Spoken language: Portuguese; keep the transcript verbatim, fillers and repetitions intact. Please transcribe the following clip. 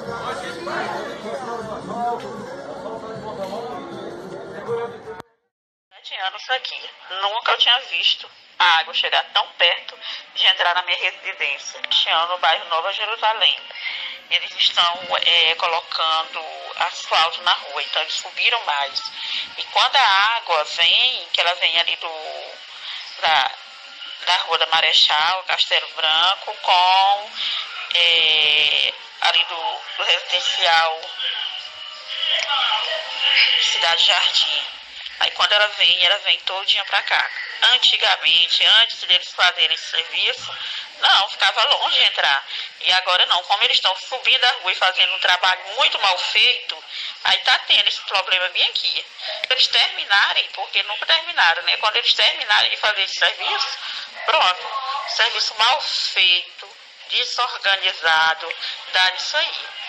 Sete anos aqui. Nunca eu tinha visto a água chegar tão perto de entrar na minha residência. Este ano, no bairro Nova Jerusalém, eles estão é, colocando asfalto na rua, então eles subiram mais. E quando a água vem, que ela vem ali do, da, da Rua da Marechal, Castelo Branco, com é, ali do, do residencial Cidade Jardim. Aí quando ela vem, ela vem todinha pra cá. Antigamente, antes deles fazerem esse serviço, não, ficava longe de entrar. E agora não, como eles estão subindo a rua e fazendo um trabalho muito mal feito, aí tá tendo esse problema bem aqui. Quando eles terminarem, porque nunca terminaram, né? Quando eles terminarem de fazer esse serviço, pronto, serviço mal feito, desorganizado, dá nisso aí.